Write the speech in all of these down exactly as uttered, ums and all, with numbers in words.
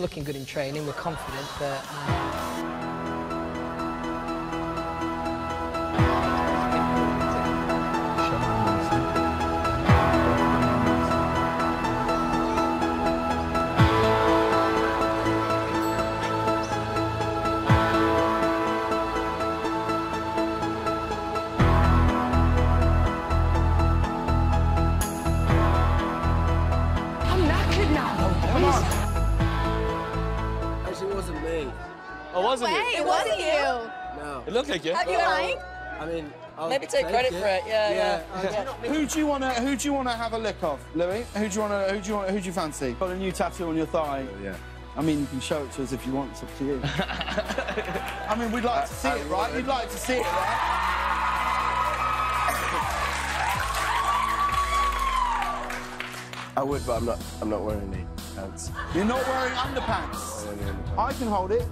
looking good in training. We're confident, but. Um... Oh, wasn't Wait, it? it wasn't you. No. It looked like you. Have you lying? I mean, I'll maybe take, take credit it. for it. Yeah, yeah. yeah. yeah. Uh, who do you want to? Who do you want to have a lick of, Louis? Who do you want to? Who do you want? Who do you fancy? Got a new tattoo on your thigh. Oh, yeah. I mean, you can show it to us if you want. It's up to you. I mean, we'd like to see I, it, right? You'd like to see it, right? I would, but I'm not. I'm not wearing any pants. You're not wearing underpants. I, don't know. I can hold it.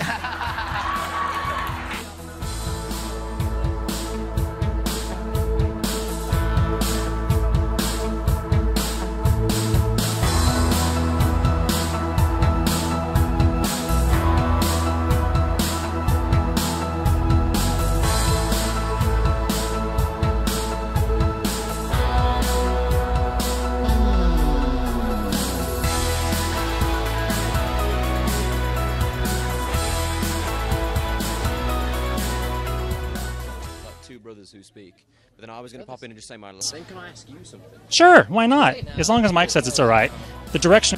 Brothers who speak, but then I was going to pop in and just say my last name. Can I ask you something? Sure, why not? As long as Mike says it's all right. The direction.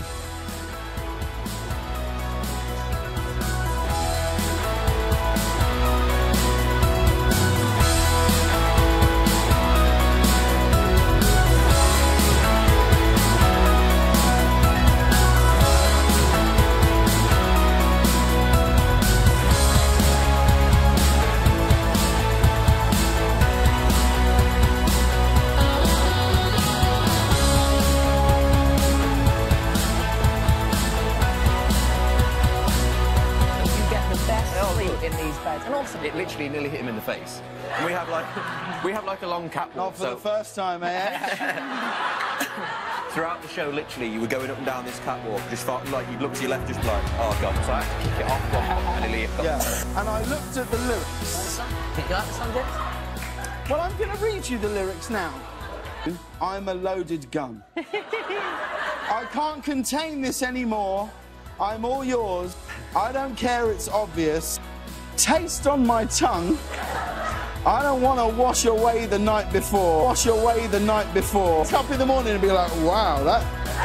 in these beds, and also it literally nearly hit him in the face. And we have like we have like a long catwalk. Not for so the first time, eh? throughout the show, literally, you were going up and down this catwalk, just felt like you'd look to your left, just like, oh god, so I had to kick it off, and nearly it got. Yeah. And I looked at the lyrics. You like the song, James? Well, I'm going to read you the lyrics now. I'm a loaded gun. I can't contain this anymore. I'm all yours. I don't care, it's obvious. Taste on my tongue. I don't want to wash away the night before. Wash away the night before. Wake up in the morning and be like, wow, that...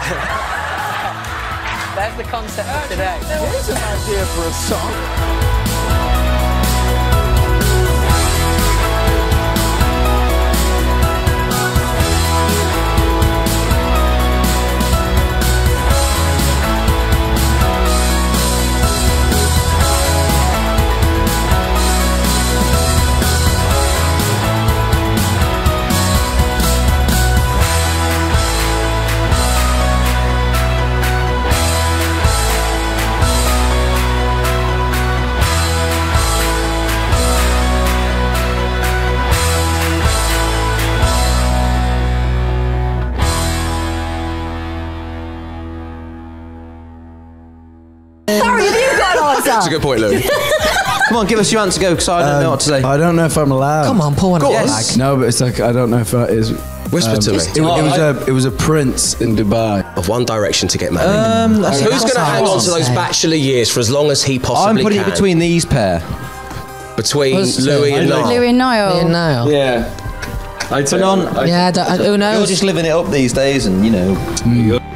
There's the concept of today. Here's an idea for a song. Sorry, have you got an answer? That's a good point, Lou. Come on, give us your answer, go, because I don't um, know what to say. I don't know if I'm allowed. Come on, pull one Go out. on. No, but it's like, I don't know if that is... Whisper um, to me. It, it, was a, it was a prince in Dubai. Of One Direction to get married. Um, that's Who's going to hang on to those bachelor years for as long as he possibly I'm putting can? it between these pair. Between What's Louis it? and Niall. Louis and Niall. Me and Niall. Yeah. I Put on. Yeah, I don't, who knows? You're just living it up these days, and you know.